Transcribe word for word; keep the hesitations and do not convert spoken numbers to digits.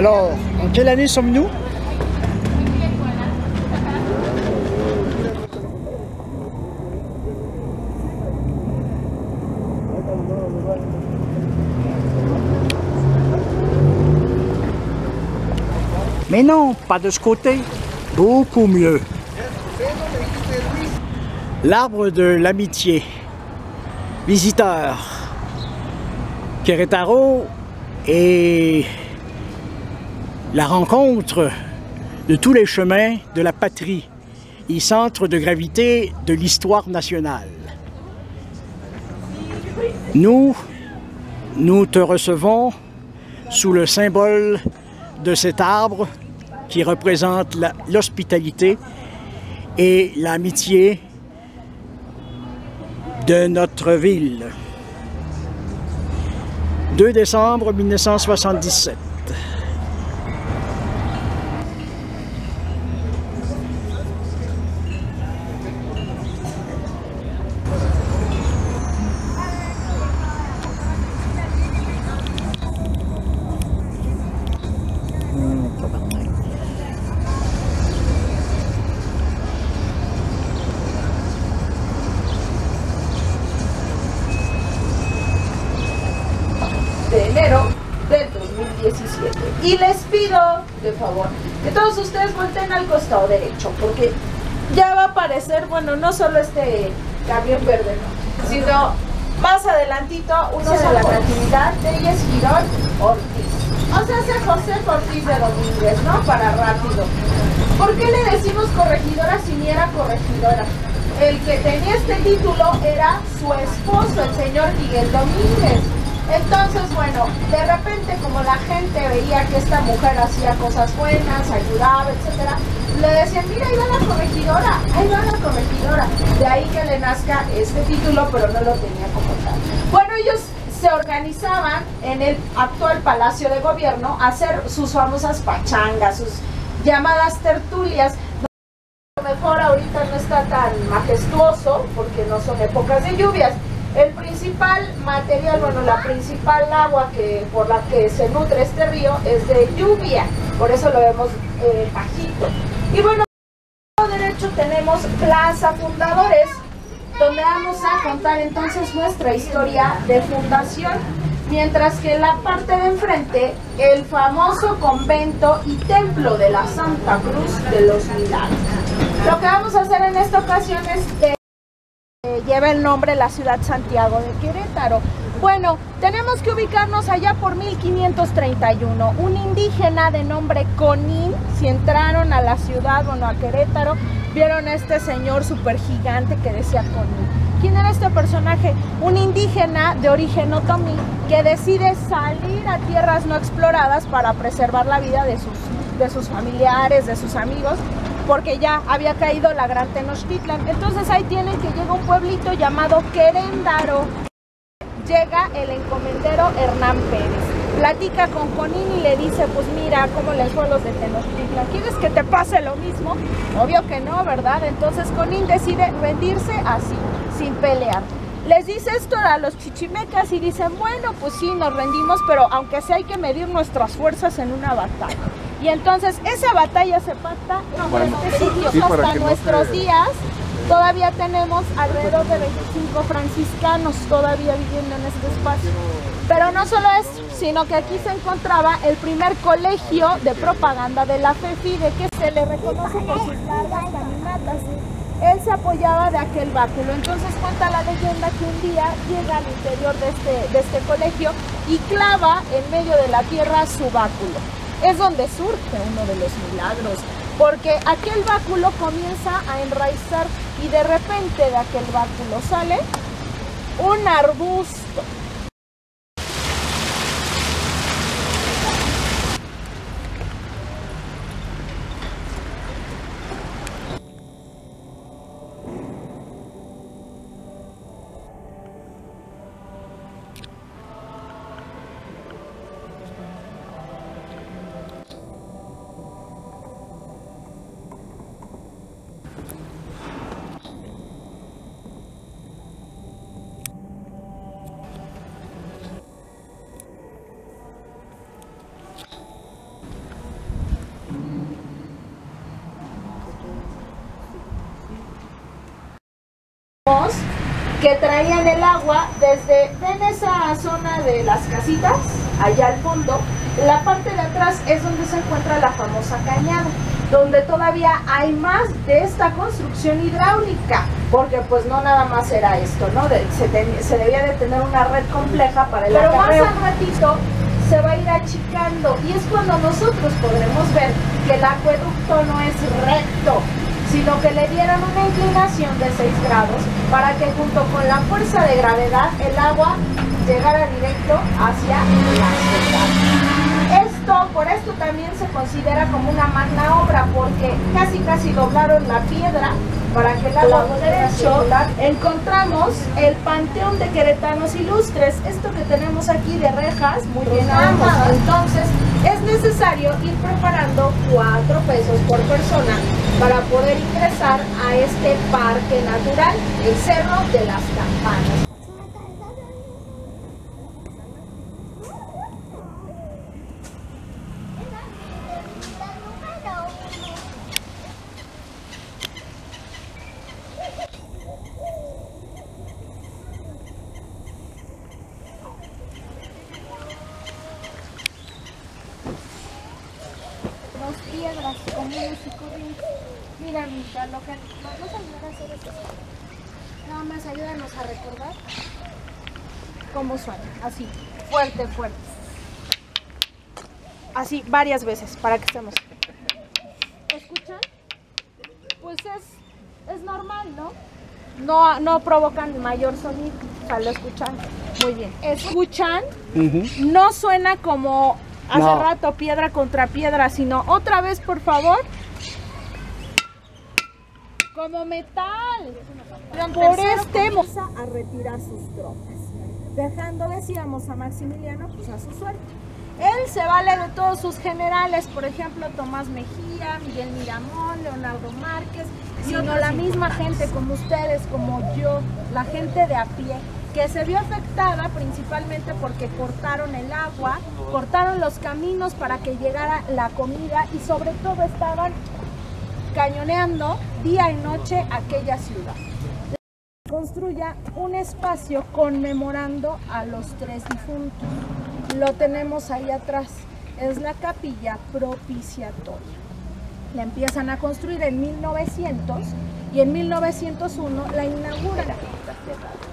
Alors, en quelle année sommes-nous? Mais non, pas de ce côté. Beaucoup mieux. L'arbre de l'amitié. Visiteur. Querétaro est la rencontre de tous les chemins de la patrie et centre de gravité de l'histoire nationale. Nous, nous te recevons sous le symbole de cet arbre qui représente l'hospitalité et l'amitié de notre ville. deux décembre mille neuf cent soixante-dix-sept. De enero del dos mil diecisiete. Y les pido, de favor, que todos ustedes volteen al costado derecho, porque ya va a aparecer, bueno, no solo este camión verde, no, sino más adelantito uno de la Natividad de Reyes Girón Ortiz. O sea, hace José Ortiz de Domínguez, ¿no? Para rápido. ¿Por qué le decimos corregidora si ni era corregidora? El que tenía este título era su esposo, el señor Miguel Domínguez. Entonces, bueno, de repente como la gente veía que esta mujer hacía cosas buenas, ayudaba, etcétera, le decían, mira, ahí va la corregidora, ahí va la corregidora. De ahí que le nazca este título, pero no lo tenía como tal. Bueno, ellos se organizaban en el actual Palacio de Gobierno a hacer sus famosas pachangas, sus llamadas tertulias. A lo mejor ahorita no está tan majestuoso porque no son épocas de lluvias. El principal material, bueno, la principal agua que por la que se nutre este río es de lluvia, por eso lo vemos eh, bajito. Y bueno, a derecho tenemos Plaza Fundadores, donde vamos a contar entonces nuestra historia de fundación, mientras que en la parte de enfrente, el famoso convento y templo de la Santa Cruz de los Milagros. Lo que vamos a hacer en esta ocasión es de lleva el nombre de la ciudad Santiago de Querétaro. Bueno, tenemos que ubicarnos allá por mil quinientos treinta y uno. Un indígena de nombre Conín, si entraron a la ciudad, bueno, a Querétaro, vieron a este señor súper gigante que decía Conín. ¿Quién era este personaje? Un indígena de origen otomí que decide salir a tierras no exploradas para preservar la vida de sus, de sus familiares, de sus amigos, porque ya había caído la gran Tenochtitlan. Entonces ahí tienen que llega un pueblito llamado Queréndaro. Llega el encomendero Hernán Pérez, platica con Conín y le dice, pues mira, cómo les fue a los de Tenochtitlan, ¿quieres que te pase lo mismo? Obvio que no, ¿verdad? Entonces Conín decide rendirse así, sin pelear. Les dice esto a los chichimecas y dicen, bueno, pues sí, nos rendimos, pero aunque sea hay que medir nuestras fuerzas en una batalla. Y entonces esa batalla se pacta en este sitio. Sí, hasta nuestros no se... días todavía tenemos alrededor de veinticinco franciscanos todavía viviendo en este espacio. Pero no solo eso, sino que aquí se encontraba el primer colegio de propaganda de la FEFIDE, que se le reconoce por sus largas caminatas. Él se apoyaba de aquel báculo. Entonces cuenta la leyenda que un día llega al interior de este, de este colegio y clava en medio de la tierra su báculo. Es donde surge uno de los milagros, porque aquel báculo comienza a enraizar y de repente de aquel báculo sale un arbusto. que traían el agua desde, ven esa zona de las casitas, allá al fondo, la parte de atrás es donde se encuentra la famosa cañada, donde todavía hay más de esta construcción hidráulica, porque pues no nada más era esto, ¿no? De, se, ten, se debía de tener una red compleja para el acarreo. Pero más al ratito se va a ir achicando y es cuando nosotros podremos ver que el acueducto no es recto, sino que le dieron una inclinación de seis grados para que junto con la fuerza de gravedad el agua llegara directo hacia la ciudad. Esto, por esto también se considera como una magna obra, porque casi casi doblaron la piedra para que el agua pudiera circular. Encontramos el Panteón de Queretanos Ilustres, esto que tenemos aquí de rejas muy bien armadas. Entonces es necesario ir preparando cuatro pesos por persona para poder ingresar a este parque natural, el Cerro de las Campanas. Dos piedras comunes y corrientes. Mira, Mica, lo que vamos a ayudar a hacer es eso. Nada más ayúdanos a recordar cómo suena. Así, fuerte, fuerte. Así, varias veces, para que estemos. ¿Escuchan? Pues es, es normal, ¿no? No, no provocan mayor sonido. O sea, lo escuchan. Muy bien. ¿Escuchan? Uh-huh. No suena como hace no. rato, piedra contra piedra, sino otra vez, por favor. Como metal. Por este comienza a retirar sus tropas, dejando, decíamos, a Maximiliano pues a su suerte. Él se vale de todos sus generales, por ejemplo, Tomás Mejía, Miguel Miramón, Leonardo Márquez, sino la misma gente como ustedes, como yo, la gente de a pie, que se vio afectada principalmente porque cortaron el agua, cortaron los caminos para que llegara la comida y sobre todo estaban cañoneando día y noche aquella ciudad. Construya un espacio conmemorando a los tres difuntos. Lo tenemos ahí atrás, es la capilla propiciatoria. La empiezan a construir en mil novecientos y en mil novecientos uno la inauguran.